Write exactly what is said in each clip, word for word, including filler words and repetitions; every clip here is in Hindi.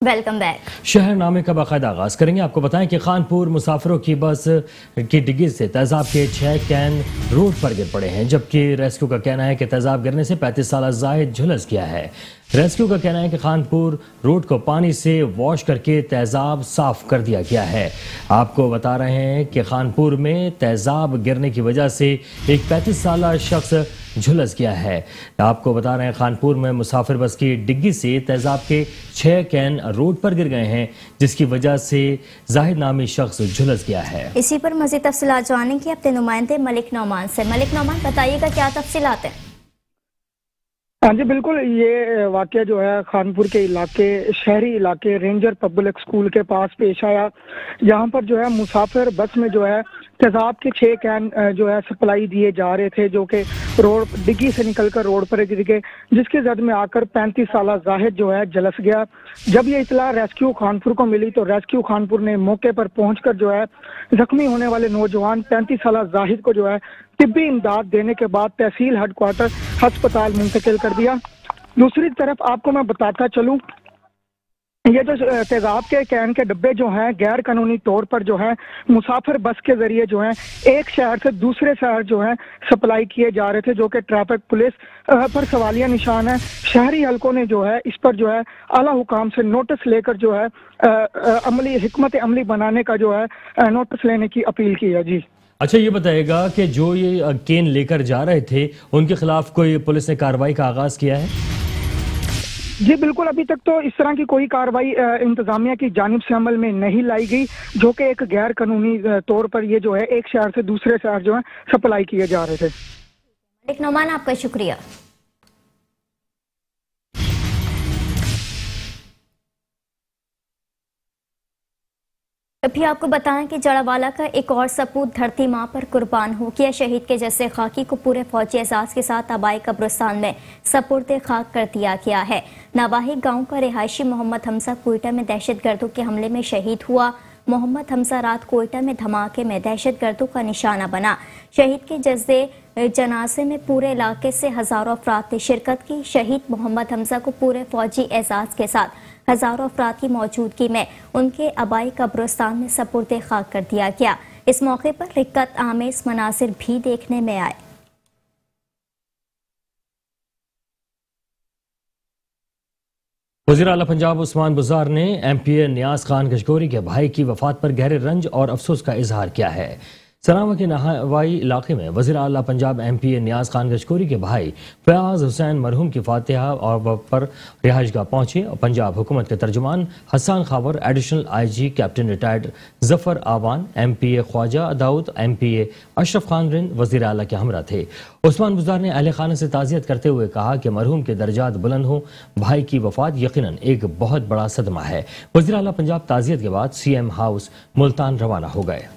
Welcome back. शहरनामे का बाकायदा आगाज करेंगे। आपको बताएं कि खानपुर मुसाफिरों की बस की डिग्गी से तेजाब के छह कैन रोड पर गिर पड़े हैं, जबकि रेस्क्यू का कहना है कि तेजाब गिरने से पैंतीस साल जाहिद झुलस गया है। रेस्क्यू का कहना है कि खानपुर रोड को पानी से वॉश करके तेजाब साफ कर दिया गया है। आपको बता रहे हैं कि खानपुर में तेजाब गिरने की वजह से एक पैंतीस साल शख्स झुलस गया है। आपको बता रहे हैं खानपुर में मुसाफिर बस की डिग्गी से तेजाब के छह कैन रोड पर गिर गए हैं, जिसकी वजह से जाहिद नामी शख्स झुलस गया है। इसी पर मजीद तफसीलात जानेंगे अपने नुमाइंदे मलिक नौमान से। मलिक नौमान, बताइएगा क्या तफसीलात हैं? हाँ जी बिल्कुल, ये वाकया जो है खानपुर के इलाके शहरी इलाके रेंजर पब्लिक स्कूल के पास पेश आया, जहाँ पर जो है मुसाफिर बस में जो है तेजाब के छह कैन जो है सप्लाई दिए जा रहे थे, जो कि रोड डिग्गी से निकलकर रोड पर गिर गए, जिसके जद में आकर पैंतीस साल जाहिद जो है झुलस गया। जब ये इतला रेस्क्यू खानपुर को मिली तो रेस्क्यू खानपुर ने मौके पर पहुंचकर जो है जख्मी होने वाले नौजवान पैंतीस साल जाहिद को जो है तिब्बी इमदाद देने के बाद तहसील हेडक्वार्टर अस्पताल मुंतकिल कर दिया। दूसरी तरफ आपको मैं बताता चलूं, ये जो तेजाब के कैन के डब्बे जो हैं गैर कानूनी तौर पर जो है मुसाफिर बस के जरिए जो है एक शहर से दूसरे शहर जो है सप्लाई किए जा रहे थे, जो कि ट्रैफिक पुलिस पर सवालिया निशान है। शहरी हलकों ने जो है इस पर जो है आला हुकाम से नोटिस लेकर जो है अमली हिकमत अमली बनाने का जो है नोटिस लेने की अपील की है। जी अच्छा, ये बताएगा कि जो ये केन लेकर जा रहे थे उनके खिलाफ कोई पुलिस ने कार्रवाई का आगाज किया है? जी बिल्कुल, अभी तक तो इस तरह की कोई कार्रवाई इंतजामिया की जानिब से अमल में नहीं लाई गई, जो कि एक गैर कानूनी तौर पर ये जो है एक शहर से दूसरे शहर जो है सप्लाई किए जा रहे थे। मलिक नौमान, आपका शुक्रिया। अभी आपको बताएं कि जड़ावाला का एक और सपूत धरती माँ पर कुर्बान हो गया। शहीद के जैसे खाकी को पूरे फौजी एजाज के साथ आबाई कब्रिस्तान में सपुर्दे खाक कर दिया गया है। नवाही गांव का रिहायशी मोहम्मद हमजा कोयटा में दहशतगर्दों के हमले में शहीद हुआ। मोहम्मद हमजा रात कोयटा में धमाके में दहशतगर्दों का निशाना बना। शहीद के जज्बे जनाजे में पूरे इलाके से हजारों अफराद ने शिरकत की। शहीद मोहम्मद हमजा को पूरे फौजी एजाज के साथ हजारों अफराद की मौजूदगी में उनके आबाई कब्रिस्तान में सपुर्दे खाक कर दिया गया। इस मौके पर रिक्कत आमेज मनासिर भी देखने में आए। वज़ीर आला पंजाब उस्मान बुज़दार ने M P A Niaz Khan Gashgori के भाई की वफात पर गहरे रंज और अफसोस का इजहार किया है। सनावा के नहावाई इलाके में वज़ीर आला Punjab M P A Niaz Khan Gashgori के भाई फयाज हुसैन मरहूम की फातिहा और पर रिहाइशगाह पहुंचे और पंजाब हुकूमत के तर्जुमान Hassan Khawar, additional I G captain retired Zafar Awan, M P A Khawaja Dawood, M P A Ashraf Khan Rind वज़ीर आला के हमरा थे। उस्मान बुज़दार ने अहले खाना से ताज़ियत करते हुए कहा कि मरहूम के दर्जात बुलंद हों, भाई की वफात यकीनन एक बहुत बड़ा सदमा है। वज़ीर आला पंजाब ताज़ियत के बाद सी एम हाउस मुल्तान रवाना हो गए।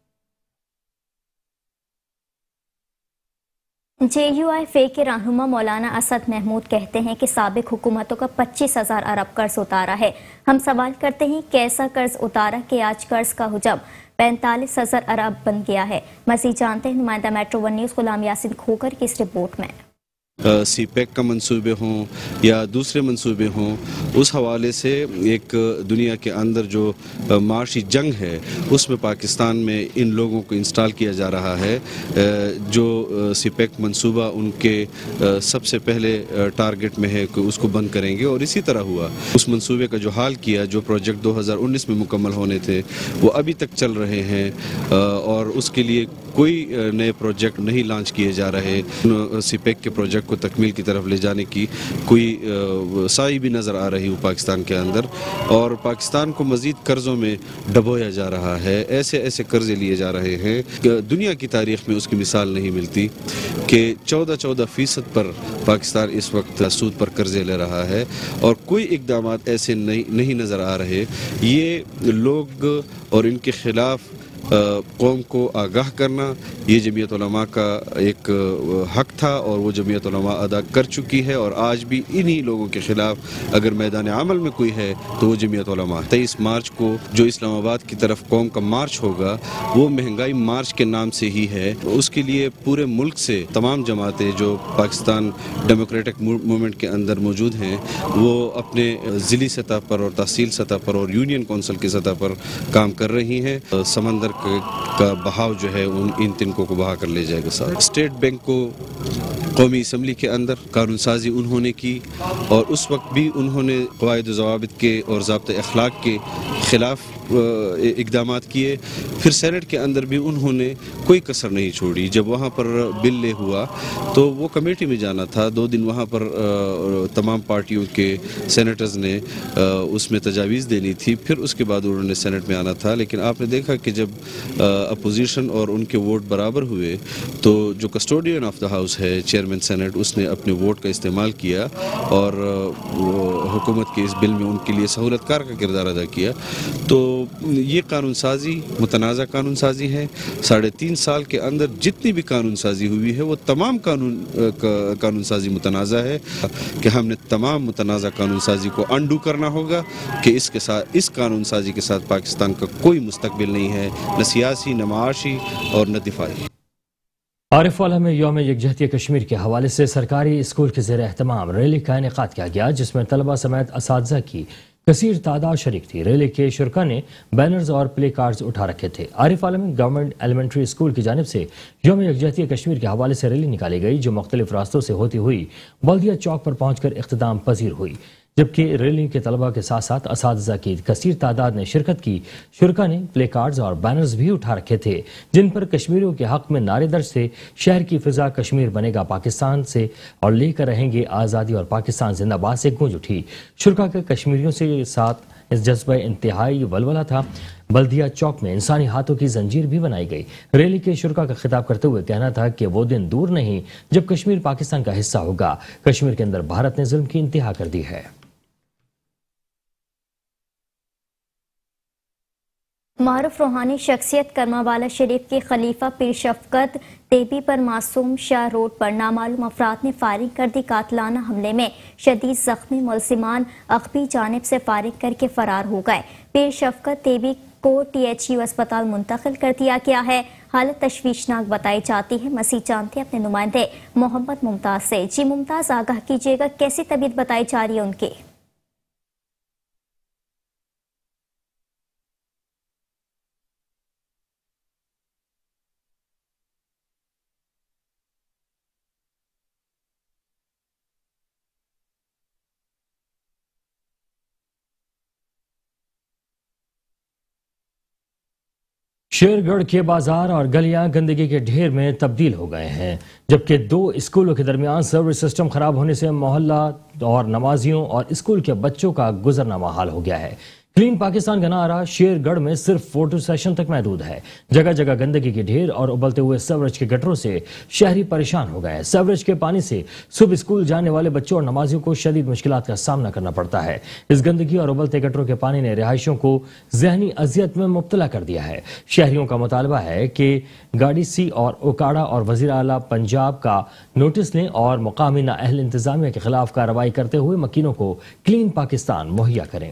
जे यू आई फे के रहनुमा मौलाना असद महमूद कहते हैं कि साबिक हुकूमतों का पच्चीस हजार अरब कर्ज उतारा है। हम सवाल करते हैं कैसा कर्ज उतारा कि आज कर्ज का हुजम पैंतालीस हजार अरब बन गया है। मज़ीद जानते हैं नुमाइंदा metro one news Ghulam Yasin Khokhar की इस रिपोर्ट में। सी पैक का मंसूबे हों या दूसरे मंसूबे हों, उस हवाले से एक दुनिया के अंदर जो माशी जंग है उसमें पाकिस्तान में इन लोगों को इंस्टॉल किया जा रहा है। जो सी पैक मंसूबा उनके सबसे पहले टारगेट में है कि उसको बंद करेंगे, और इसी तरह हुआ। उस मंसूबे का जो हाल किया, जो प्रोजेक्ट दो हज़ार उन्नीस में मुकम्मल होने थे वो अभी तक चल रहे हैं, और उसके लिए कोई नए प्रोजेक्ट नहीं लॉन्च किए जा रहे। सी पैक के प्रोजेक्ट को तकमील की तरफ ले जाने की कोई साई भी नज़र आ रही हो पाकिस्तान के अंदर, और पाकिस्तान को मज़ीद कर्ज़ों में डबोया जा रहा है। ऐसे ऐसे कर्ज़े लिए जा रहे हैं, दुनिया की तारीख़ में उसकी मिसाल नहीं मिलती कि चौदह चौदह फ़ीसद पर पाकिस्तान इस वक्त सूद पर कर्ज़े ले रहा है, और कोई इक़दाम ऐसे नहीं नहीं नज़र आ रहे। ये लोग और इनके ख़िलाफ़ कौम को आगाह करना ये जमीयत उलमा का एक हक था और वो जमीयत उलमा अदा कर चुकी है। और आज भी इन्हीं लोगों के खिलाफ अगर मैदान अमल में कोई है तो वो जमीयत उलमा। तेईस मार्च को जो इस्लामाबाद की तरफ कौम का मार्च होगा वो महंगाई मार्च के नाम से ही है। उसके लिए पूरे मुल्क से तमाम जमातें जो पाकिस्तान डेमोक्रेटिक मूवमेंट के अंदर मौजूद हैं वो अपने ज़िली सतह पर और तहसील सतह पर और यूनियन कौंसिल की सतह पर काम कर रही हैं। समंदर का बहाव जो है उन इन तिनकों को बहा कर ले जाएगा। साथ स्टेट बैंक को कौमी असम्बली के अंदर कानून साजी उन्होंने की और उस वक्त भी उन्होंने क़वाइद ज़वाबित के और ज़ाब्ते अखलाक के ख़िलाफ़ इक़दामात किए। फिर सेनेट के अंदर भी उन्होंने कोई कसर नहीं छोड़ी। जब वहाँ पर बिल ले हुआ तो वो कमेटी में जाना था। दो दिन वहाँ पर तमाम पार्टियों के सेनेटर्स ने उसमें तजावीज़ देनी थी। फिर उसके बाद उन्होंने सेनेट में आना था। लेकिन आपने देखा कि जब अपोजिशन और उनके वोट बराबर हुए तो जो कस्टोडियन ऑफ द हाउस है चेयरमैन सेनेट उसने अपने वोट का इस्तेमाल किया और हुकूमत के इस बिल में उनके लिए सहूलतकार का किरदार अदा किया। तो ये कानून साजी मुतनाज़ा कानून साजी है। साढ़े तीन साल के अंदर जितनी भी कानून साजी हुई है वो तमाम कानून का, कानून साजी मुतनाज़ा है कि हमने तमाम मुतनाज़ा कानून साजी को अंडू करना होगा कि इसके साथ इस कानून साजी के साथ पाकिस्तान का कोई मुस्तकबिल नहीं है, न सियासी न माशी और न दिफाई। आरिफ वाला में यौम यकजहती कश्मीर के हवाले से सरकारी स्कूल के ज़ेर एहतमाम रैली का इनेकाद किया गया जिसमें तलबा समेत असातिज़ा की कसीर तादाद शरीक थी। रैली के शुरा ने बैनर्स और प्ले कार्ड्स उठा रखे थे। Arif Alam government elementary school की जानिब से यौम यकजहती कश्मीर के हवाले से रैली निकाली गई जो मुख्तलिफ रास्तों से होती हुई बल्दिया चौक पर पहुंचकर इख्तिताम पजीर हुई। जबकि रैली के तलबा के साथ साथ असातिज़ा की कसीर तादाद ने शिरकत की। शुरा ने प्ले कार्ड्स और बैनर्स भी उठा रखे थे जिन पर कश्मीरियों के हक में नारे दर्ज थे। शहर की फिजा कश्मीर बनेगा पाकिस्तान से और लेकर रहेंगे आज़ादी और पाकिस्तान जिंदाबाद से गूंज उठी। शुरा के कश्मीरियों से साथ इस जज्बा इंतहाई वलवला था। बल्दिया चौक में इंसानी हाथों की जंजीर भी बनाई गई। रैली के शुरा का खिताब करते हुए कहना था कि वो दिन दूर नहीं जब कश्मीर पाकिस्तान का हिस्सा होगा। कश्मीर के अंदर भारत ने जुल्म की इंतहा कर दी है। मारूफ रूहानी शख्सियत करमावाला शरीफ के खलीफा पीर शफकत तेबी पर मासूम शाह रोड पर नामालूम अफराद ने फायरिंग कर दी। कातलाना हमले में शदीद जख्मी मुलजिमान अखबी जानिब से फायरिंग करके फरार हो गए। पीर शफकत तेबी को टी एच यू अस्पताल मुंतकिल कर दिया गया है। हालत तशवीशनाक बताई जाती है। मसीह जानते अपने नुमाइंदे मोहम्मद मुमताज से। जी मुमताज, आगाह कीजिएगा, कैसी तबीयत बताई जा रही है उनकी? शेरगढ़ के बाजार और गलियां गंदगी के ढेर में तब्दील हो गए हैं जबकि दो स्कूलों के दरमियान सर्विस सिस्टम खराब होने से मोहल्ला और नमाजियों और स्कूल के बच्चों का गुजरना मुहाल हो गया है। क्लीन पाकिस्तान का नारा शेरगढ़ में सिर्फ फोटो सेशन तक महदूद है। जगह जगह गंदगी के ढेर और उबलते हुए सीवरेज के गटरों से शहरी परेशान हो गए। सीवरेज के पानी से सुबह स्कूल जाने वाले बच्चों और नमाजियों को शदीद मुश्किलात का सामना करना पड़ता है। इस गंदगी और उबलते गटरों के पानी ने रिहायशियों को जहनी अजियत में मुब्तला कर दिया है। शहरियों का मुतालबा है कि गाड़ी सी और ओकाड़ा और वजीर आला पंजाब का नोटिस लें और मुकामी नाअहल इंतजामिया के खिलाफ कार्रवाई करते हुए मकीनों को क्लीन पाकिस्तान मुहैया करें।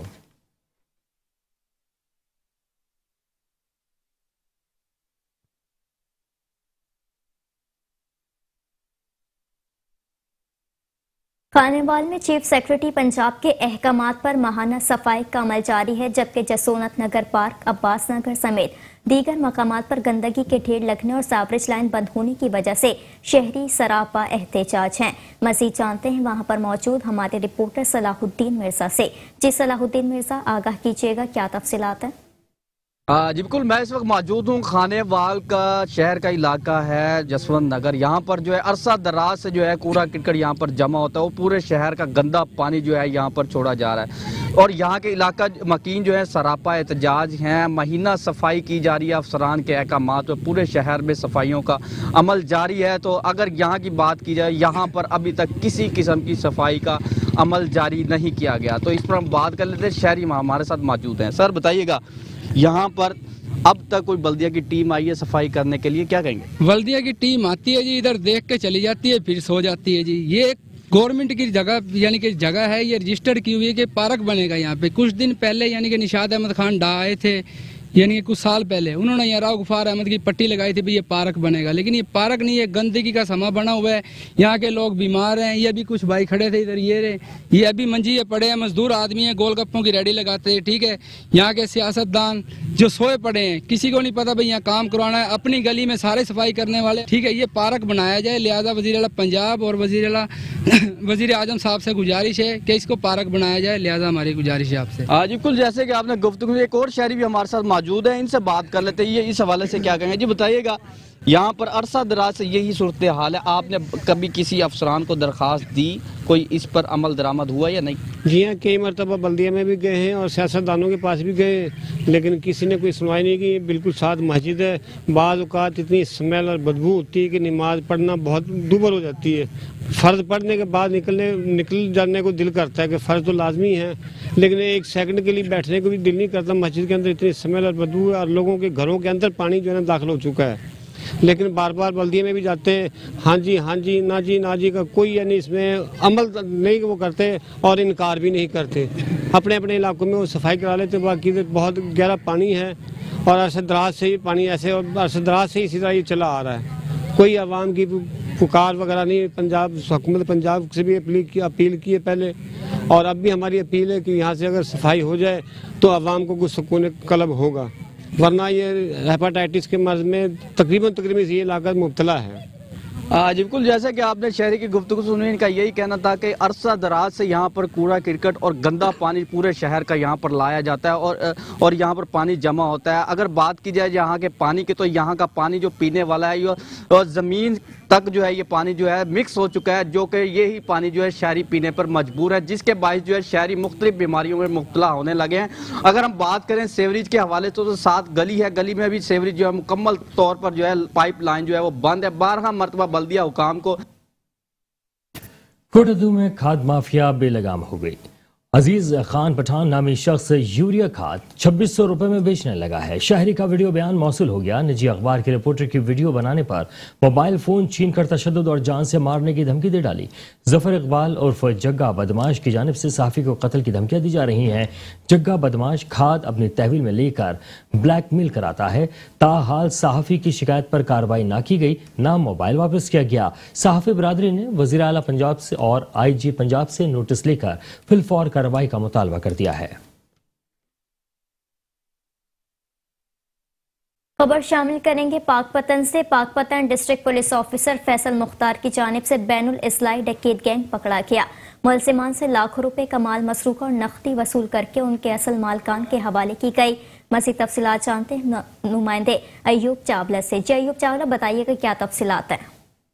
खानेवाल में चीफ सेक्रेटरी पंजाब के अहकामात पर माहाना सफाई का अमल जारी है जबकि जसोनत नगर पार्क, अब्बास नगर समेत दीगर मकामात पर गंदगी के ढेर लगने और सावरेज लाइन बंद होने की वजह से शहरी सरापा एहतजाज हैं। मजीद जानते हैं वहां पर मौजूद हमारे रिपोर्टर सलाहुद्दीन मिर्जा से। जी सलाहुद्दीन मिर्जा, आगाह कीजिएगा, क्या तफसीलात हैं? जी बिल्कुल, मैं इस वक्त मौजूद हूँ खानेवाल का शहर का इलाका है जसवंत नगर। यहाँ पर जो है अरसा दराज से जो है कूड़ा किटकट यहाँ पर जमा होता है। वो पूरे शहर का गंदा पानी जो है यहाँ पर छोड़ा जा रहा है और यहाँ के इलाका मकीन जो है सरापा एहतजाज हैं। महीना सफाई की जा रही है अफसरान के अहकामात पर। पूरे शहर में सफाइयों का अमल जारी है। तो अगर यहाँ की बात की जाए, यहाँ पर अभी तक किसी किस्म की सफाई का अमल जारी नहीं किया गया। तो इस पर हम बात कर लेते हैं। शहरी हमारे साथ मौजूद हैं। सर बताइएगा, यहाँ पर अब तक कोई बल्दिया की टीम आई है सफाई करने के लिए, क्या कहेंगे? बल्दिया की टीम आती है जी, इधर देख के चली जाती है, फिर सो जाती है जी। ये गवर्नमेंट की जगह यानी कि जगह है, ये रजिस्टर्ड की हुई है कि पार्क बनेगा यहाँ पे। कुछ दिन पहले यानी कि निशात अहमद खान डा आए थे, यानी कि कुछ साल पहले उन्होंने यहाँ राव गफार अहमद की पट्टी लगाई थी भी ये पार्क बनेगा, लेकिन ये पार्क नहीं है, गंदगी का समा बना हुआ है। यहाँ के लोग बीमार हैं। ये अभी कुछ भाई खड़े थे इधर, ये रे ये अभी मंजी पड़े हैं, मजदूर आदमी हैं, गोलगप्पों की रेडी लगाते हैं, ठीक है। यहाँ के सियासतदान जो सोए पड़े हैं, किसी को नहीं पता भाई यहाँ काम करवाना है, अपनी गली में सारे सफाई करने वाले, ठीक है। ये पार्क बनाया जाए, लिहाजा वजीर आला पंजाब और वजीर आला वजीर आजम साहब से गुजारिश है कि इसको पार्क बनाया जाए, लिहाजा हमारी गुजारिश है आपसे। हाँ जी, बिल्कुल जैसे कि आपने गुफ्तगू, एक और शहरी भी हमारे साथ मौजूद है, इनसे बात कर लेते हैं, ये इस हवाले से क्या कहेंगे। जी बताइएगा, यहाँ पर अरसा दराज से यही सूरत हाल है, आपने कभी किसी अफसरान को दरख्वास्त दी, कोई इस पर अमल दरामद हुआ या नहीं? जी हाँ, कई मरतबा बल्दिया में भी गए हैं और सियासतदानों के पास भी गए, लेकिन किसी ने कोई सुनवाई नहीं की। बिल्कुल साथ मस्जिद है, बाज़ औक़ात इतनी स्मेल और बदबू होती है कि नमाज पढ़ना बहुत दुबर हो जाती है। फ़र्ज़ पढ़ने के बाद निकलने निकल जाने को दिल करता है कि फ़र्ज़ तो लाजमी है, लेकिन एक सेकंड के लिए बैठने को भी दिल नहीं करता। मस्जिद के अंदर इतनी स्मेल और बदबू है और लोगों के घरों के अंदर पानी जो है ना दाखिल हो चुका है। लेकिन बार बार बल्दिया में भी जाते हैं, हाँ जी हाँ जी ना जी ना जी का कोई यानी इसमें अमल नहीं वो करते और इनकार भी नहीं करते। अपने अपने इलाकों में वो सफाई करा लेते, बाकी तो बहुत गहरा पानी है और अरसद दराज से ही पानी ऐसे और अरसद दराज से इसी तरह ये चला आ रहा है। कोई आवाम की पुकार वगैरह नहीं। पंजाब हुकूमत पंजाब से भी अपील की अपील की है पहले, और अब भी हमारी अपील है कि यहाँ से अगर सफाई हो जाए तो आवाम को कुछ सुकून कलब होगा, वरना ये हेपेटाइटिस के मर्ज में तकरीबन तकरीबन ये इलाका मुब्तला है। हाँ जी, बिल्कुल जैसे कि आपने शहरी की गुफ्तगू सुनी, इनका यही कहना था कि अरसा दराज से यहाँ पर कूड़ा करकट और गंदा पानी पूरे शहर का यहाँ पर लाया जाता है और और यहाँ पर पानी जमा होता है। अगर बात की जाए यहाँ के पानी की, तो यहाँ का पानी जो पीने वाला है और ज़मीन तक जो है ये पानी जो है मिक्स हो चुका है, जो कि यही पानी जो है शहरी पीने पर मजबूर है, जिसके बायस जो है शहरी मुख्तलिफ बीमारियों में मुब्तला होने लगे हैं। अगर हम बात करें सेवरेज के हवाले से, तो साथ गली है, गली में भी सेवरेज जो है मुकम्मल तौर पर जो है पाइप लाइन जो है वो बंद है। बारह मरतबा बल्दिया हुकाम को कोटद्दू में खाद माफिया बेलगाम हो गई। अजीज खान पठान नामी शख्स यूरिया खाद छब्बीस सौ रुपए में बेचने लगा है। शहरी का वीडियो बयान मौसूल हो गया। निजी अखबार के रिपोर्टर की वीडियो बनाने पर मोबाइल फोन छीन कर तशद्दुद और जान से मारने की धमकी दे डाली। जफर इकबाल उर्फ जग्गा बदमाश की जानिब से सहाफ़ी को कत्ल की धमकियां दी जा रही हैं। जग्गा बदमाश खाद अपनी तहवील में लेकर ब्लैकमेल कराता है। ताहाल सहाफ़ी की शिकायत पर कार्रवाई ना की गई, ना मोबाइल वापस किया गया। सहाफ़ी बरादरी ने वज़ीर आला पंजाब से और आई जी पंजाब से नोटिस लेकर फिलफौर कार्रवाई का मुतालबा कर दिया है। खबर शामिल करेंगे पाकपतन से। Pakpattan district police officer Faisal Mukhtar की जानिब से बैनुल इस्लाई डकैत गैंग पकड़ा गया। मुलजिमान से लाखों रुपए का माल मसरूका और नकदी वसूल करके उनके असल मालकान के हवाले की गई। मज़ीद तफसीलात जानते हैं नुमाइंदे अयूब चावला से। जी अयूब चावला, बताइएगा क्या तफसीलात हैं?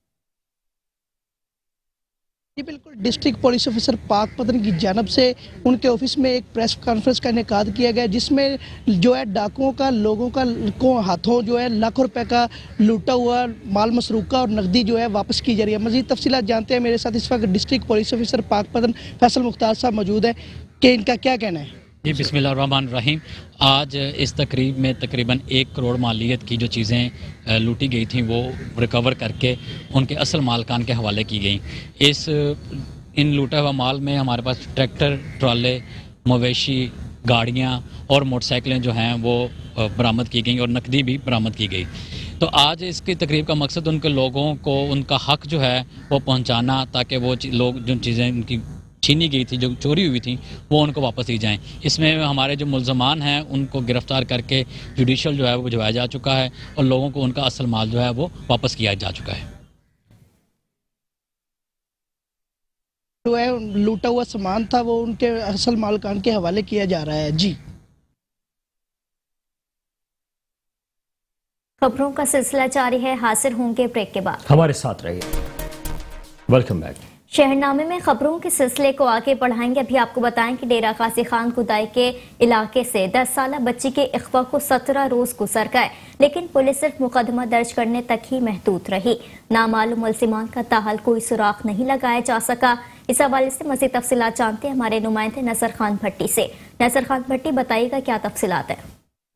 जी बिल्कुल, डिस्ट्रिक्ट पुलिस ऑफिसर पाकपतन की जानब से उनके ऑफिस में एक प्रेस कॉन्फ्रेंस का इनेकाद किया गया, जिसमें जो है डाकुओं का लोगों का को हाथों जो है लाखों रुपए का लूटा हुआ माल मसरूका और नकदी जो है वापस की जा रही है। मज़ीद तफसीलात जानते हैं, मेरे साथ इस वक्त district police officer Pakpattan Faisal Mukhtar sahab मौजूद है कि इनका क्या कहना है। जी बिस्मिल्लाहिर्रहमानिर्रहीम। आज इस तकरीब में तकरीबन एक करोड़ मालियत की जो चीज़ें लूटी गई थी वो रिकवर करके उनके असल मालकान के हवाले की गई। इस इन लूटा हुआ माल में हमारे पास ट्रैक्टर, ट्राले, मवेशी, गाड़ियाँ और मोटरसाइकिलें जो हैं वो बरामद की गई और नकदी भी बरामद की गई। तो आज इसकी तकरीब का मकसद उनके लोगों को उनका हक़ जो है वो पहुँचाना, ताकि वो लोग जो चीज़ें उनकी छीनी गई थी, जो चोरी हुई थी, वो उनको वापस दी जाएं। इसमें हमारे जो मुल्ज़मान हैं उनको गिरफ़्तार करके जुडिशल जो है वो भिजवाया जा चुका है और लोगों को उनका असल माल जो है वो वापस किया जा चुका है। जो है लूटा हुआ सामान था वो उनके असल मालकान के हवाले किया जा रहा है। जी खबरों का सिलसिला जारी है, हाजिर होंगे ब्रेक के बाद, हमारे साथ रहिए। Welcome back. शहरनामे में खबरों के सिलसिले को आगे बढ़ाएंगे। अभी आपको बताएं कि डेरा गाजी खान खुदाई के इलाके से दस साल बच्ची के इख्वा को सत्रह रोज गुजर गए, लेकिन पुलिस सिर्फ मुकदमा दर्ज करने तक ही महदूद रही। नामालूम मुलजिमान का ताहाल कोई सुराग नहीं लगाया जा सका। इस हवाले से मज़ीद तफसीलात जानते हैं हमारे नुमाइंदे नजर खान भट्टी से। नजर खान भट्टी, बताइएगा क्या तफसीलात है?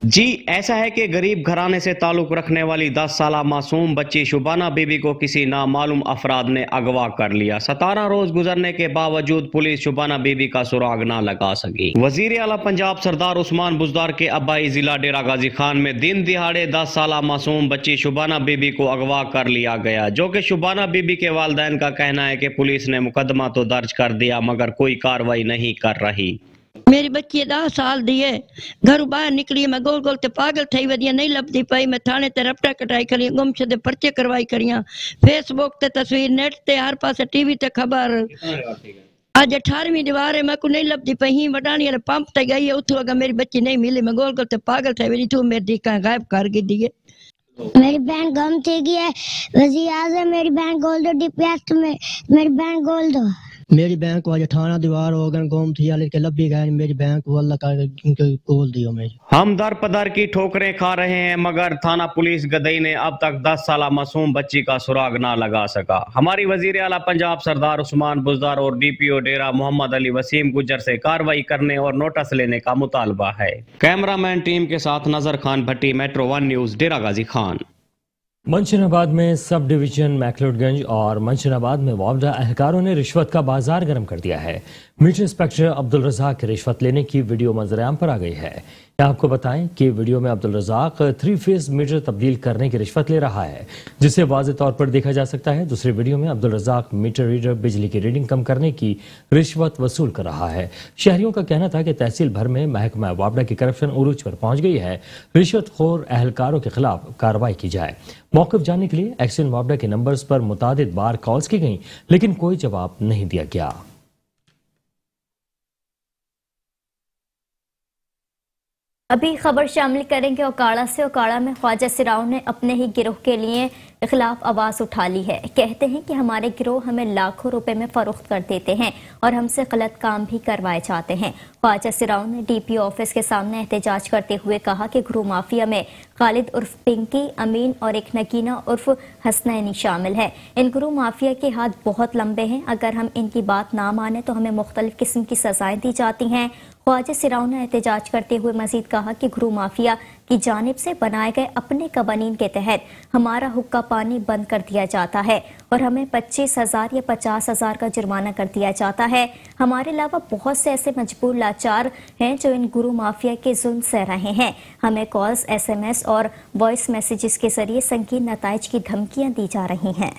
जी ऐसा है कि गरीब घराने से ताल्लुक रखने वाली दस साल मासूम बच्ची शुबाना बीबी को किसी नामालूम अफराद ने अगवा कर लिया। सतारह रोज गुजरने के बावजूद पुलिस शुबाना बीबी का सुराग ना लगा सकी। वजीर आला पंजाब सरदार उस्मान बुजदार के अब्बाई जिला डेरा गाजी खान में दिन दिहाड़े दस साल मासूम बच्ची शुबाना बीबी को अगवा कर लिया गया, जो कि शुबाना बीबी के वालिदैन का कहना है कि पुलिस ने मुकदमा तो दर्ज कर दिया मगर कोई कार्रवाई नहीं कर रही। मेरी बच्ची दस साल दी है, घरों बाहर निकली मैं गोल गोल ते पागल थी वधिया नहीं लभदी पई। मैं थाने ते रपटा कटाई करी, गुमशुदे पर्चे करवाई करियां, फेसबुक ते तस्वीर, नेट ते हर पासे टीवी ते खबर। अज अठारहवीं दीवार है, मैं को नहीं लभदी पई। ही वडानी वाले पंप ते गई है, उठो अगर मेरी बच्ची नहीं मिली। मैं गोल गोल ते पागल थी वधी, तू मेरी दी का गायब कर गई दी है। मेरी बहन गम थी गई है, वजीर आज़म मेरी बहन गोल दो डीपीएस में मेरी बहन गोल दो। मेरी बहन को आज अठारह दीवार हो गए, गुम थी लेके लभी गए। मेरी बहन को अल्लाह का गोल दियो। मेरी हम दर पदर की ठोकरें खा रहे हैं मगर थाना पुलिस गदई ने अब तक दस साल मासूम बच्ची का सुराग ना लगा सका। हमारी वजीर आला पंजाब सरदार उस्मान बुजदार और डीपीओ डेरा मोहम्मद अली वसीम गुज्जर से कार्रवाई करने और नोटिस लेने का मुतालबा है। कैमरामैन टीम के साथ नजर खान भट्टी, मेट्रो वन न्यूज, डेरा गाजी खान। मंशनाबाद में सब डिवीजन मैकलोडगंज और मंशनाबाद में वापडा एहलकारों ने रिश्वत का बाजार गर्म कर दिया है। मीटर इंस्पेक्टर अब्दुल रज़ाक की रिश्वत लेने की वीडियो मंजरेआम पर आ गई है। यहाँ आपको बताएं कि वीडियो में Abdul Razzaq three phase meter तब्दील करने की रिश्वत ले रहा है, जिसे वाज़े तौर पर देखा जा सकता है। दूसरी वीडियो में अब्दुल रज़ाक मीटर रीडर बिजली की रीडिंग कम करने की रिश्वत वसूल कर रहा है। शहरियों का कहना था कि तहसील भर में महकमा वापडा की करप्शन उरूज पर पहुंच गई है, रिश्वतखोर एहलकारों के खिलाफ कार्रवाई की जाए। मौक़िफ़ जानने के लिए एक्शन वापडा के नंबर्स पर मुतादिद बार कॉल्स की गई, लेकिन कोई जवाब नहीं दिया गया। अभी खबर शामिल करेंगे ओकाड़ा से। ओकाड़ा में ख्वाजा सिराउन ने अपने ही गिरोह के लिए खिलाफ आवाज़ उठा ली है। कहते हैं कि हमारे गिरोह हमें लाखों रुपए में फरोख्त कर देते हैं और हमसे गलत काम भी करवाए जाते हैं। ख्वाजा सिराउन ने डीपीओ ऑफिस के सामने एहतजाज करते हुए कहा कि गृह माफिया में खालिद उर्फ पिंकी, अमीन और एक नगीना उर्फ हसनैनी शामिल है। इन गृह माफिया के हाथ बहुत लंबे हैं, अगर हम इनकी बात ना माने तो हमें मुख्तलिफ किस्म की सजाएं दी जाती हैं। ख्वाजा सिराउन ने एहतजाज करते हुए मजीद कहा कि गृह माफिया की जानिब से बनाए गए अपने कवानीन के तहत हमारा हुक्का पानी बंद कर दिया जाता है और हमें पच्चीस हजार या पचास हजार का जुर्माना कर दिया जाता है। हमारे अलावा बहुत से ऐसे मजबूर लाचार हैं जो इन गुरु माफिया के जुल्म सह रहे हैं। हमें कॉल्स, एस एम एस और वॉइस मैसेजेस के जरिए संगीन नताइज की धमकियां दी जा रही हैं।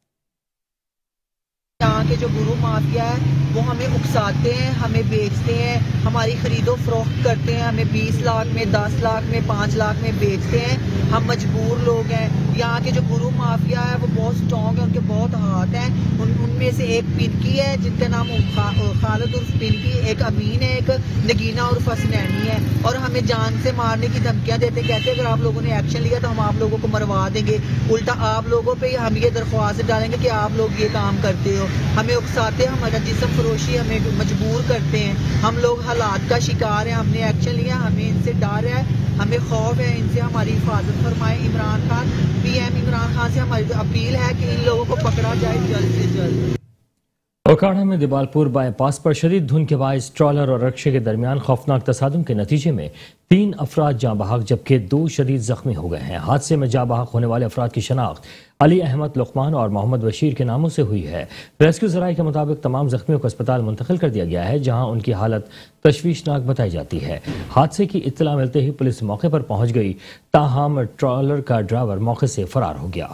यहाँ के जो गुरु माफिया है वो हमें उकसाते हैं, हमें बेचते हैं, हमारी खरीदो फरोख्त करते हैं, हमें बीस लाख में, दस लाख में, पाँच लाख में बेचते हैं। हम मजबूर लोग हैं। यहाँ के जो गुरु माफिया है वो बहुत स्ट्रॉन्ग है, उनके बहुत हाथ हैं। उन उनमें से एक पिंकी है जिनका नाम खा, खालिद उर्फ पिंकी, एक अमीन है, एक नगीना उर्फ हसनैनी है और हमें जान से मारने की धमकियाँ देते, कहते अगर आप लोगों ने एक्शन लिया तो हम आप लोगों को मरवा देंगे। उल्टा आप लोगों पे हम ये दरख्वास्त डालेंगे कि आप लोग ये काम करते हो। हमें उकसाते हैं, हमारा जिस्म फरोशी हमें मजबूर करते हैं। हम लोग हालात का शिकार हैं, हमने एक्शन लिया, हमें इनसे डर है, हमें खौफ है इनसे। हमारी हिफाजत फरमाए इमरान खान, पीएम इमरान खान से हमारी अपील है कि इन लोगों को पकड़ा जाए जल्द से जल्द। ओकाड़ा में दिबालपुर बाईपास पर शदीद धुंध के बायस ट्रॉलर और रक्शे के दरमियान खौफनाक तसादुम के नतीजे में तीन अफराद जाँ बहक जबकि दो शदीद जख्मी हो गए हैं। हादसे में जाँ बहक होने वाले अफराद की शनाख्त अली अहमद लुकमान और मोहम्मद बशीर के नामों से हुई है। रेस्क्यू जराये के मुताबिक तमाम जख्मियों को अस्पताल मुंतकिल कर दिया गया है, जहां उनकी हालत तशवीशनाक बताई जाती है। हादसे की इत्तला मिलते ही पुलिस मौके पर पहुंच गई, ताहम ट्रॉलर का ड्राइवर मौके से फरार हो गया।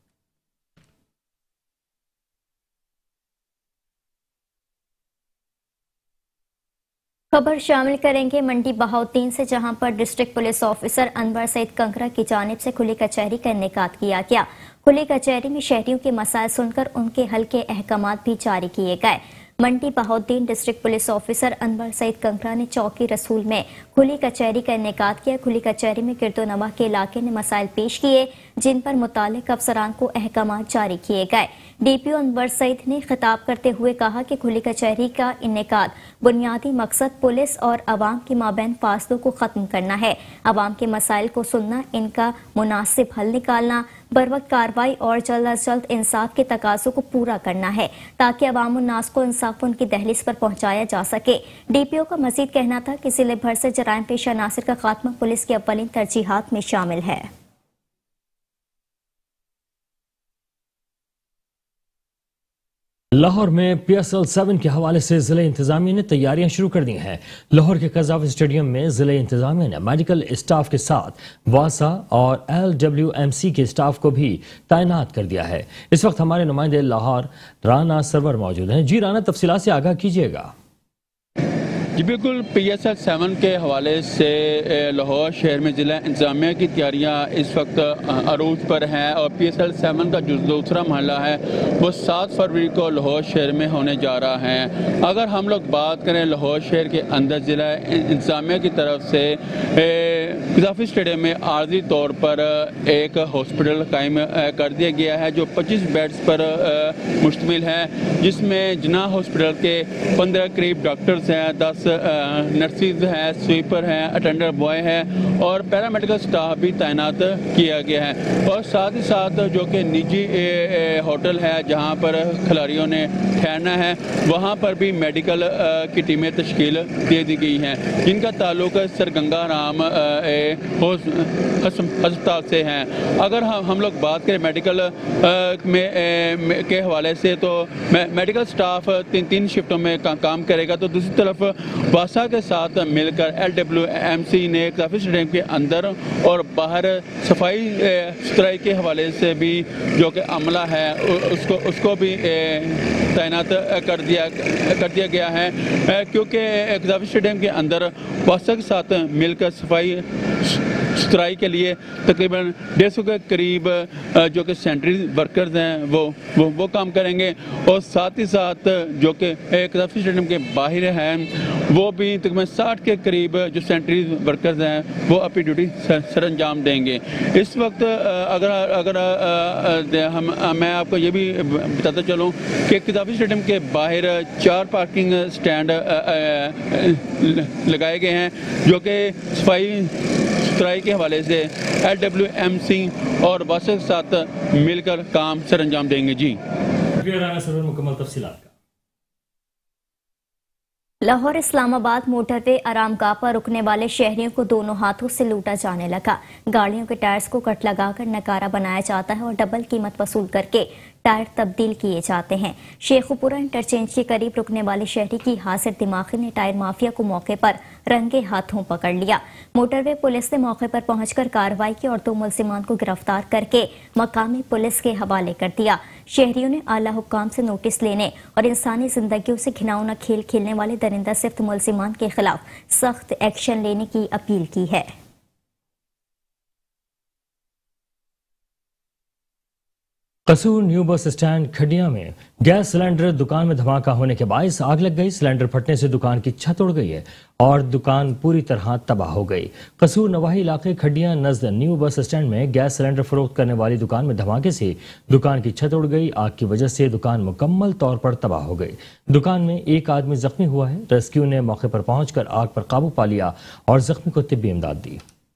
खबर शामिल करेंगे मंडी बहाउद्दीन से, जहां पर district police officer Anwar Saeed Kankra की जानिब से खुली कचहरी का इनेकाद किया गया। खुली कचहरी में शहरियों के मसाइल सुनकर उनके हल के अहकामात भी जारी किए गए। Mandi Bahauddin district police officer Anwar Saeed Kankra ने चौकी रसूल में खुली कचहरी का इनेकाद किया। खुली कचहरी में गिरदोनवा के इलाके ने मसाइल पेश किए, जिन पर मुतालिक अफसरान को अहकामात जारी किए गए। डीपीओ अनवर सईद ने खिताब करते हुए कहा कि खुली कचहरी का इनेकाद बुनियादी मकसद पुलिस और अवाम के माबैन फासलों को खत्म करना है, अवाम के मसाइल को सुनना, इनका मुनासिब हल निकालना, बर वक्त कार्रवाई और जल्द अज जल्द इंसाफ के तकाजों को पूरा करना है ताकि अवाम उन्नास को इंसाफ उनकी दहलीज पर पहुंचाया जा सके। डीपीओ का मजीद कहना था कि जिले भर से जराइम पेश अनासर का खात्मा पुलिस की अव्वलीन तरजीहात में शामिल है। लाहौर में पी एस एल सेवन के हवाले से जिले इंतजामिया ने तैयारियां शुरू कर दी हैं। लाहौर के कज़ाफ स्टेडियम में जिले इंतजामिया ने मेडिकल स्टाफ के साथ वासा और एल डब्ल्यू एम सी के स्टाफ को भी तैनात कर दिया है। इस वक्त हमारे नुमाइंदे लाहौर राना सरवर मौजूद हैं। जी राना, तफसीलात से आगाह कीजिएगा। जी बिल्कुल, पी एस एल सेवन के हवाले से लाहौर शहर में ज़िला इंतजामिया की तैयारियां इस वक्त अरूज पर हैं और पी एस एल सेवन का जो दूसरा महला है वो सात फरवरी को लाहौर शहर में होने जा रहा है। अगर हम लोग बात करें लाहौर शहर के अंदर ज़िला इंतजामिया की तरफ से कज़ाफ स्टेडियम में आर्जी तौर पर एक हॉस्पिटल कायम कर दिया गया है जो पच्चीस बेड्स पर मुश्तमिल है, जिसमें जना हॉस्पिटल के पंद्रह करीब डॉक्टर्स हैं, दस नर्सिस हैं, स्वीपर हैं, अटेंडर बॉय हैं और पैरामेडिकल स्टाफ भी तैनात किया गया है। और साथ ही साथ जो कि निजी होटल है जहां पर खिलाड़ियों ने ठहरना है वहां पर भी मेडिकल की टीमें तश्कील दे दी गई हैं, जिनका ताल्लुक सरगंगा राम अस्पताल से हैं। अगर हम हम लोग बात करें मेडिकल में के हवाले से तो मेडिकल स्टाफ तीन तीन शिफ्टों में का, काम करेगा। तो दूसरी तरफ वासा के साथ मिलकर एल डब्ल्यू एम सी ने कज़ाफ स्टेडियम के अंदर और बाहर सफाई सुथराई के हवाले से भी जो कि अमला है उसको उसको भी तैनात कर दिया कर दिया गया है, क्योंकि कज़ाफ स्टेडियम के अंदर वासा के साथ मिलकर सफाई सुथराई के लिए तकरीबन डेढ़ सौ के करीब जो कि सेंट्री वर्कर्स हैं वो वो वो काम करेंगे और साथ ही साथ जो कि कज़ाफ स्टेडियम के बाहर हैं वो भी तकरीबन साठ के करीब जो सेंट्री वर्कर्स हैं वो अपनी ड्यूटी सर अंजाम देंगे। इस वक्त अगर अगर हम मैं आपको ये भी बताता चलूँ कि कज़ाफ स्टेडियम के बाहर चार पार्किंग स्टैंड लगाए गए हैं जो कि सफाई सुथराई के हवाले से एल डब्ल्यू एम सी और वासा के साथ मिलकर काम सर अंजाम देंगे। जी मुकम्मल तफसीलात। लाहौर इस्लामाबाद मोटरवे आरामगाह पर रुकने वाले शहरियों को दोनों हाथों से लूटा जाने लगा। गाड़ियों के टायर्स को कट लगाकर नकारा बनाया जाता है और डबल कीमत वसूल करके टायर तब्दील किए जाते हैं। शेखुपुरा इंटरचेंज के करीब रुकने वाले शहरी की हाजिर दिमागी ने टायर माफिया को मौके पर रंगे हाथों पकड़ लिया। मोटरवे पुलिस ने मौके पर पहुंचकर कार्रवाई की और दो मुलजिमान को गिरफ्तार करके मकामी पुलिस के हवाले कर दिया। शहरियों ने आला हुक्काम से नोटिस लेने और इंसानी जिंदगियों से घिनौना खेल खेलने वाले दरिंदा सिफ्त मुलजिमान के खिलाफ सख्त एक्शन लेने की अपील की है। कसूर न्यू बस स्टैंड खडिया में गैस सिलेंडर दुकान में धमाका होने के बायस आग लग गई। सिलेंडर फटने से दुकान की छत उड़ गई है और दुकान पूरी तरह तबाह हो गई। कसूर नवाही इलाके खडिया नजद न्यू बस स्टैंड में गैस सिलेंडर फरोख्त करने वाली दुकान में धमाके से दुकान की छत उड़ गई। आग की वजह से दुकान मुकम्मल तौर पर तबाह हो गई। दुकान में एक आदमी जख्मी हुआ है। रेस्क्यू ने मौके पर पहुंचकर आग पर काबू पा लिया और जख्मी को तिब्बी इमदाद दी।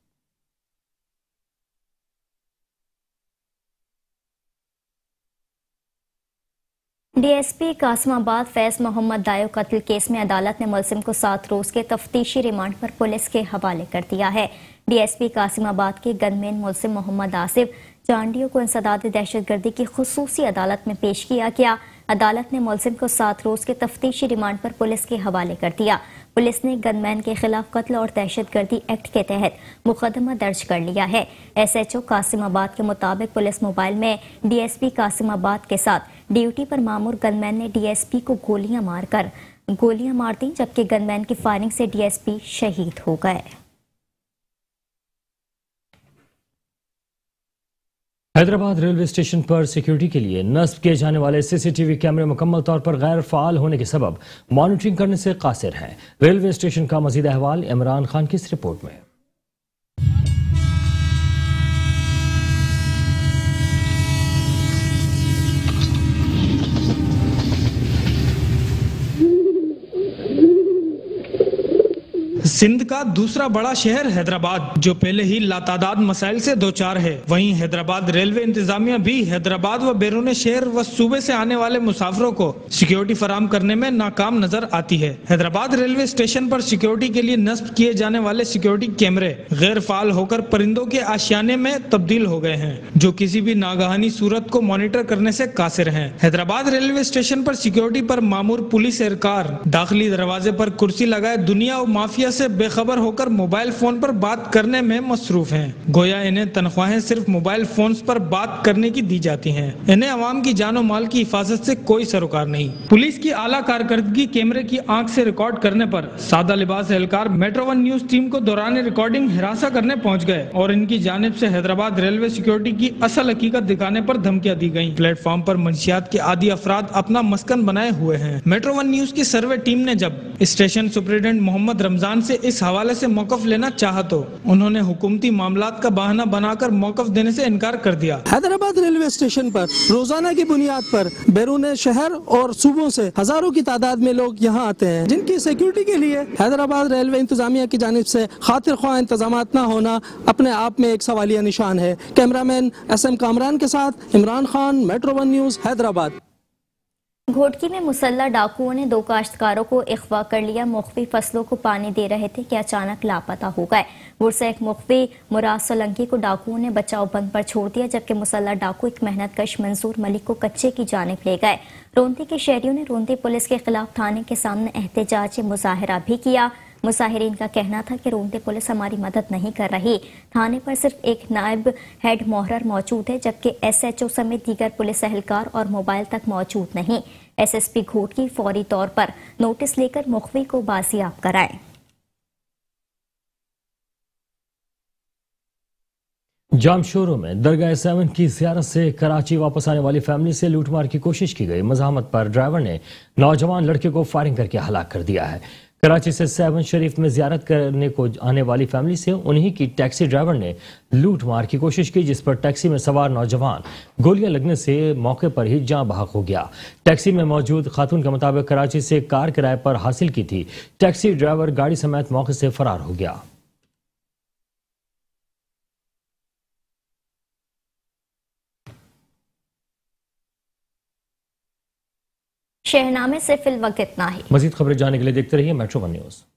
डीएसपी कासिमाबाद फैज मोहम्मद दायो कत्ल केस में अदालत ने मुलजिम को सात रोज के तफ्तीशी रिमांड पर पुलिस के हवाले कर दिया है। डीएसपी कासिमाबाद के गनमैन मुलजिम मोहम्मद आसिफ जांडियों को इंसदाद दहशतगर्दी की खुसूसी अदालत में पेश किया गया। अदालत ने मुलजिम को सात रोज के तफ्तीशी रिमांड पर पुलिस के हवाले कर दिया। पुलिस ने गनमैन के खिलाफ कत्ल और दहशतगर्दी एक्ट के तहत मुकदमा दर्ज कर लिया है। एसएचओ कासिमाबाद के मुताबिक पुलिस मोबाइल में डीएसपी कासिमाबाद के साथ ड्यूटी पर मामूर गनमैन ने डीएसपी को गोलियां मारकर गोलियां मार दी, जबकि गनमैन की फायरिंग से डीएसपी शहीद हो गए। हैदराबाद रेलवे स्टेशन पर सिक्योरिटी के लिए नस्ब किए जाने वाले सीसीटीवी कैमरे मुकम्मल तौर पर गैर फाल होने के सबब मॉनिटरिंग करने से कासिर हैं। रेलवे स्टेशन का मजीद अहवाल इमरान खान की इस रिपोर्ट में। सिंध का दूसरा बड़ा शहर हैदराबाद, जो पहले ही लातादाद मसाइल से दो चार है, वहीं हैदराबाद रेलवे इंतजामिया भी हैदराबाद व बैरून शहर व सूबे से आने वाले मुसाफिरों को सिक्योरिटी फराम करने में नाकाम नजर आती है। हैदराबाद रेलवे स्टेशन पर सिक्योरिटी के लिए नस्ब किए जाने वाले सिक्योरिटी कैमरे गैर फाल होकर परिंदों के आशियाने में तब्दील हो गए हैं, जो किसी भी नागहानी सूरत को मॉनिटर करने से कासिर हैं। हैदराबाद रेलवे स्टेशन पर सिक्योरिटी पर मामूर पुलिस एहलकार दाखिली दरवाजे पर कुर्सी लगाए दुनिया और माफिया से बेखबर होकर मोबाइल फोन पर बात करने में मसरूफ हैं। गोया इन्हें तनख्वाहें सिर्फ मोबाइल फोन पर बात करने की दी जाती हैं। इन्हें अवाम की जानो माल की हिफाजत से कोई सरोकार नहीं। पुलिस की आला कारकर्दगी कैमरे की आंख से रिकॉर्ड करने पर सादा लिबास एहलकार मेट्रो वन न्यूज टीम को दौरान रिकॉर्डिंग हिरासा करने पहुंच गए और इनकी जानिब से हैदराबाद रेलवे सिक्योरिटी की असल हकीकत दिखाने पर धमकियां दी गयी। प्लेटफॉर्म पर मंशियात के आदि अफराद अपना मस्कन बनाए हुए हैं। मेट्रो वन न्यूज की सर्वे टीम ने जब स्टेशन सुपरिटेंडेंट मोहम्मद रमजान से इस हवाले से मौकफ लेना चाहा तो उन्होंने हुकूमती मामलात का बहाना बनाकर मौकफ देने से इनकार कर दिया। हैदराबाद रेलवे स्टेशन पर रोजाना की बुनियाद पर बैरून शहर और सूबों से हजारों की तादाद में लोग यहाँ आते हैं, जिनकी सिक्योरिटी के लिए हैदराबाद रेलवे इंतजामिया की जानिब से खातिर ख्वाह इंतजाम न होना अपने आप में एक सवालिया निशान है। कैमरामैन एस एम कामरान के साथ Imran Khan, metro one news, Hyderabad. Ghotki में मुसल्लह डाकुओं ने दो काश्तकारों को अगवा कर लिया। मुख्फी फसलों को पानी दे रहे थे कि अचानक लापता हो गए। गुरसे एक मुख्फी मुराद सोलंकी को डाकुओं ने बचाव बंद पर छोड़ दिया, जबकि मुसल्लह डाकू एक मेहनतकश मंसूर मलिक को कच्चे की जानिब ले गए। रोंदी के शहरियों ने रोंदी पुलिस के खिलाफ थाने के सामने एहतजाजी मुजाहरा भी किया। मुसाहिरीन का कहना था कि रोंदी पुलिस हमारी मदद नहीं कर रही। थाने पर सिर्फ एक नायब हेड मोहर्रर मौजूद है, जबकि एसएचओ समेत दीगर पुलिस एहलकार और मोबाइल तक मौजूद नहीं। एसएसपी घोटकी फौरी तौर पर नोटिस लेकर मुख्फी को बाजियाब कराए। जामशोरों में दरगाह सेवन की ज़ियारत से कराची वापस आने वाली फैमिली से लूटमार की कोशिश की गई। मज़ाहमत पर ड्राइवर ने नौजवान लड़के को फायरिंग करके हलाक कर दिया है। कराची से सेवन शरीफ में ज़ियारत करने को आने वाली फैमिली से उन्हीं की टैक्सी ड्राइवर ने लूट मार की कोशिश की, जिस पर टैक्सी में सवार नौजवान गोलियां लगने से मौके पर ही जान बहक हो गया। टैक्सी में मौजूद खातून के मुताबिक कराची से कार किराए पर हासिल की थी। टैक्सी ड्राइवर गाड़ी समेत मौके से फरार हो गया। शहनामे से फिल वक्त इतना ही। मजीद खबरें जानने के लिए देखते रहिए मेट्रो वन न्यूज।